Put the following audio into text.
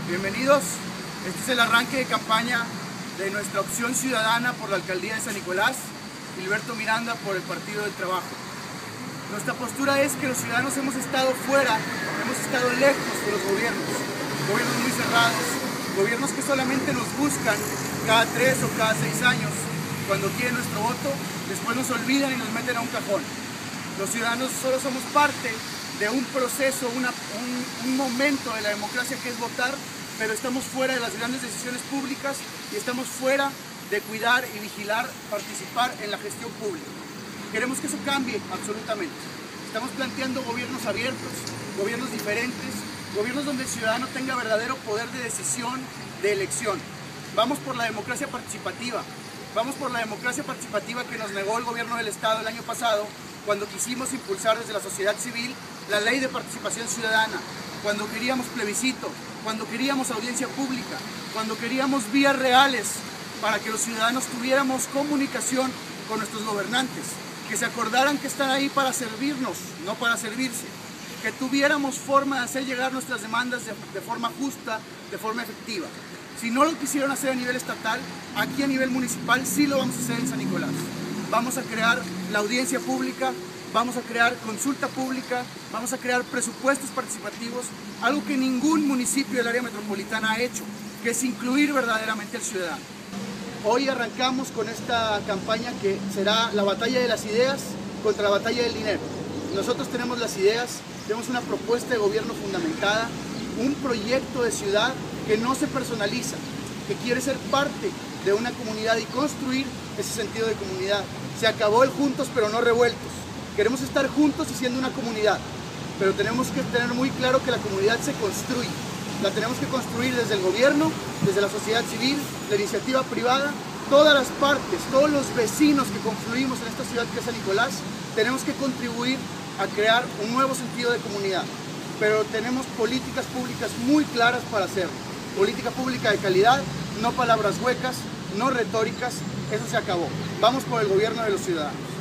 Bienvenidos, este es el arranque de campaña de nuestra opción ciudadana por la alcaldía de San Nicolás, Gilberto Miranda por el Partido del Trabajo. Nuestra postura es que los ciudadanos hemos estado fuera, hemos estado lejos de los gobiernos muy cerrados, gobiernos que solamente nos buscan cada 3 o cada 6 años, cuando quieren nuestro voto, después nos olvidan y nos meten a un cajón. Los ciudadanos solo somos parte de un proceso, un momento de la democracia que es votar, pero estamos fuera de las grandes decisiones públicas y estamos fuera de cuidar y vigilar, participar en la gestión pública. Queremos que eso cambie absolutamente. Estamos planteando gobiernos abiertos, gobiernos diferentes, gobiernos donde el ciudadano tenga verdadero poder de decisión, de elección. Vamos por la democracia participativa. Vamos por la democracia participativa que nos negó el gobierno del Estado el año pasado, cuando quisimos impulsar desde la sociedad civil la ley de participación ciudadana, cuando queríamos plebiscito, cuando queríamos audiencia pública, cuando queríamos vías reales para que los ciudadanos tuviéramos comunicación con nuestros gobernantes, que se acordaran que están ahí para servirnos, no para servirse, que tuviéramos forma de hacer llegar nuestras demandas de forma justa, de forma efectiva. Si no lo quisieron hacer a nivel estatal, aquí a nivel municipal sí lo vamos a hacer en San Nicolás. Vamos a crear la audiencia pública, vamos a crear consulta pública, vamos a crear presupuestos participativos, algo que ningún municipio del área metropolitana ha hecho, que es incluir verdaderamente al ciudadano. Hoy arrancamos con esta campaña que será la batalla de las ideas contra la batalla del dinero. Nosotros tenemos las ideas, tenemos una propuesta de gobierno fundamentada, un proyecto de ciudad que no se personaliza, que quiere ser parte de una comunidad y construir ese sentido de comunidad. Se acabó el juntos pero no revueltos. Queremos estar juntos y siendo una comunidad, pero tenemos que tener muy claro que la comunidad se construye. La tenemos que construir desde el gobierno, desde la sociedad civil, la iniciativa privada, todas las partes, todos los vecinos que confluimos en esta ciudad que es San Nicolás, tenemos que contribuir a crear un nuevo sentido de comunidad. Pero tenemos políticas públicas muy claras para hacerlo. Política pública de calidad, no palabras huecas, no retóricas, eso se acabó. Vamos por el gobierno de los ciudadanos.